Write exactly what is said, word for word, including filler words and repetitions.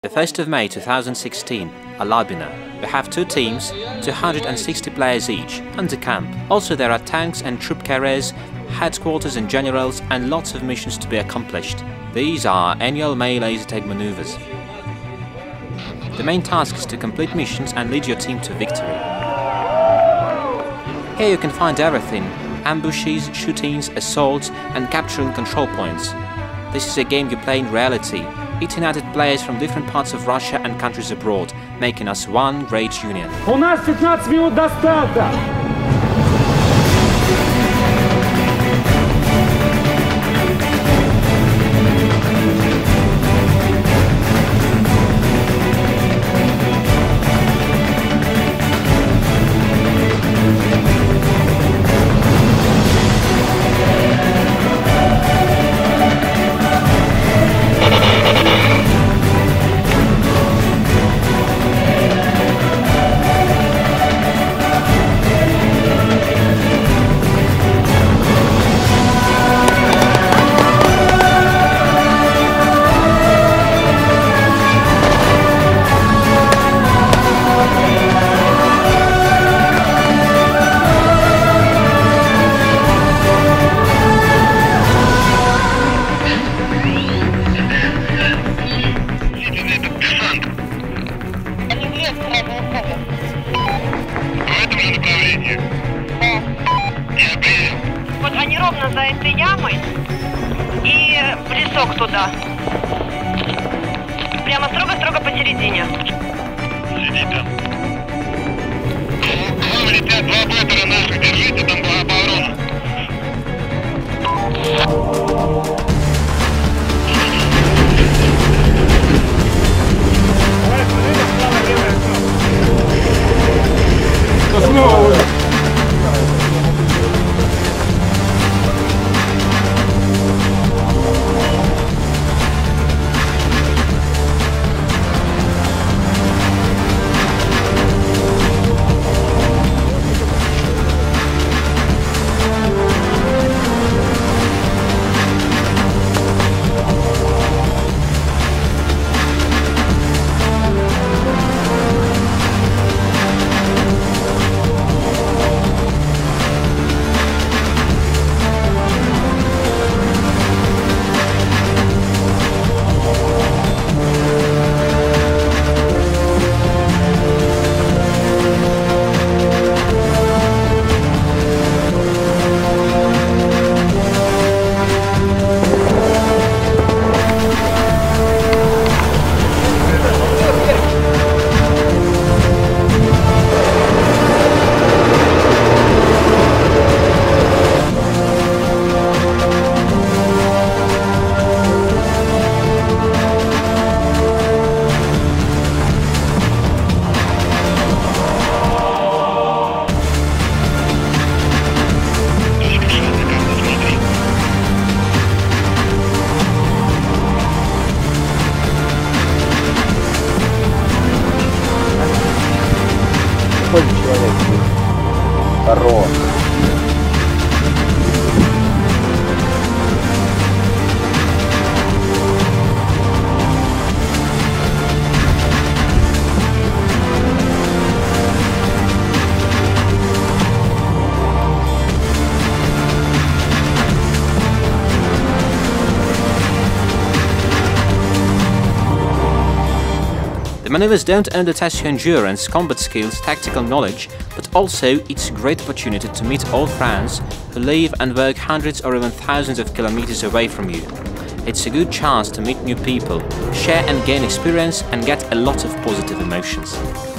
The first of May two thousand sixteen, Alabino. We have two teams, two hundred sixty players each, under camp. Also there are tanks and troop carriers, headquarters and generals, and lots of missions to be accomplished. These are annual May laser tag maneuvers. The main task is to complete missions and lead your team to victory. Here you can find everything: ambushes, shootings, assaults, and capturing control points. This is a game you play in reality. It united players from different parts of Russia and countries abroad, making us one great union. У нас пятнадцать минут до старта! Вот они ровно за этой ямой и бросок туда. Прямо строго-строго посередине. Сиди там. К вам летят два ботера наших, держите там оборону. Человек. Хорош. The maneuvers don't only test your endurance, combat skills, tactical knowledge, but also it's a great opportunity to meet old friends who live and work hundreds or even thousands of kilometers away from you. It's a good chance to meet new people, share and gain experience, and get a lot of positive emotions.